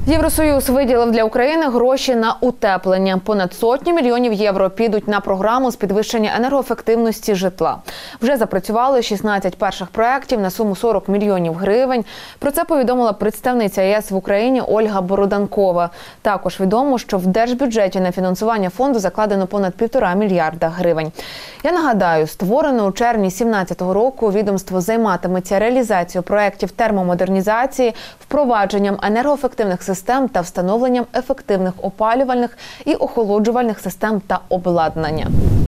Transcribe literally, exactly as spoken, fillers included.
Євросоюз виділив для України гроші на утеплення. Понад сотню мільйонів євро підуть на програму з підвищення енергоефективності житла. Вже запрацювали шістнадцять перших проєктів на суму сорок мільйонів гривень. Про це повідомила представниця ЄС в Україні Ольга Бороданкова. Також відомо, що в держбюджеті на фінансування фонду закладено понад півтора мільярда гривень. Я нагадаю, створено у червні дві тисячі сімнадцятого року відомство займатиметься реалізацією проєктів термомодернізації, впровадженням енергоефективних систем та встановленням ефективних опалювальних і охолоджувальних систем та обладнання.